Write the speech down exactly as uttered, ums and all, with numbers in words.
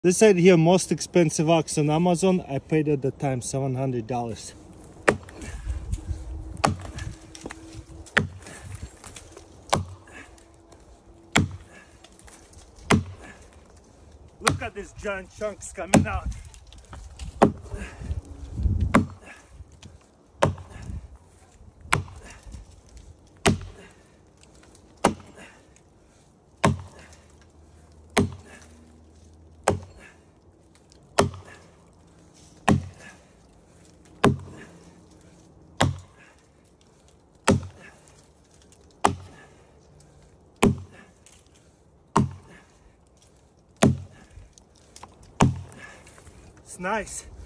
This right here, most expensive ox on Amazon. I paid at the time seven hundred dollars. Look at these giant chunks coming out. It's nice.